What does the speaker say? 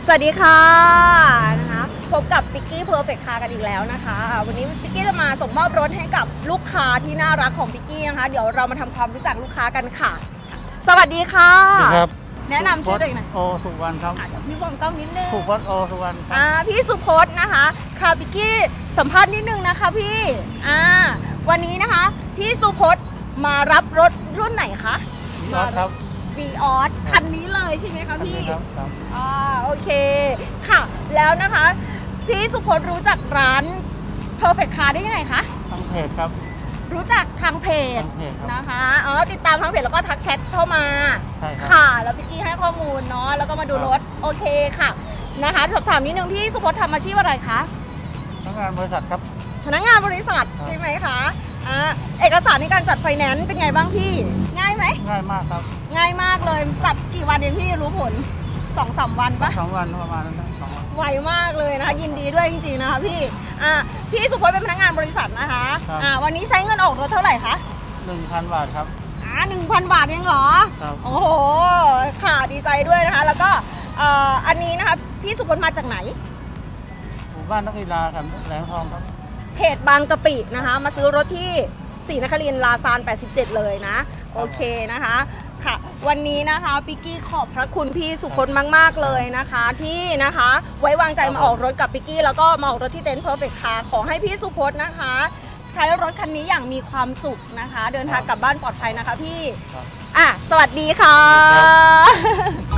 สวัสดีค่ะนะคะพบกับปิกกี้เพอร์เฟคคาร์กันอีกแล้วนะคะวันนี้ปิกกี้จะมาส่งมอบรถให้กับลูกค้าที่น่ารักของปิกกี้นะคะเดี๋ยวเรามาทำความรู้จักลูกค้ากันค่ะสวัสดีค่ะครับแนะนำชื่อตัวเองหน่อยโอสุวรรณครับพี่วงกล้องนิดนึงสุพจน์โอสุวรรณพี่สุพจน์นะคะค่ะปิกกี้สัมภาษณ์นิดนึงนะคะพี่วันนี้นะคะพี่สุพจน์มารับรถรุ่นไหนคะครับวีออสคันนี้เลยใช่ไหมคะพี่ครับโอเคค่ะแล้วนะคะพี่สุพจน์รู้จักร้าน Perfect Car ได้ยังไงคะทางเพจครับรู้จักทางเพจนะคะติดตามทางเพจแล้วก็ทักแชทเข้ามาค่ะแล้วพี่กี้ให้ข้อมูลเนาะแล้วก็มาดูรถโอเคค่ะนะคะสอบถามนิดนึงพี่สุพจน์ทำอาชีพอะไรคะพนักงานบริษัทครับพนักงานบริษัทใช่ไหมคะเอกสารในการจัดไฟแนนซ์เป็นไงบ้างพี่ง่ายไหมง่ายมากครับง่ายมากเลยจัดกี่วันเองพี่รู้ผล 2-3 วันปะ 2 วันประมาณนั้น2 วันไวมากเลยนะคะยินดีด้วยจริงๆนะคะพี่สุพจน์เป็นพนักงานบริษัทนะคะวันนี้ใช้เงินออกรถเท่าไหร่คะ 1,000 บาทครับ 1,000 บาทเองเหรอครับโอ้โหค่ะดีใจด้วยนะคะแล้วก็อันนี้นะคะพี่สุพจน์มาจากไหนหมู่บ้านนักกีฬาครับแหลมทองครับเขตบางกะปินะคะมาซื้อรถที่ศรีนครินทร์ลาซาน87เลยนะโอเคนะคะค่ะวันนี้นะคะปิกกี้ขอบพระคุณพี่สุพจน์มากๆเลยนะคะที่นะคะไว้วางใจมาออกรถกับปิกกี้แล้วก็มาออกรถที่เต็นท์เพอร์เฟคคาร์ขอให้พี่สุพจน์นะคะใช้รถคันนี้อย่างมีความสุขนะคะเดินทางกลับบ้านปลอดภัยนะคะพี่สวัสดีค่ะ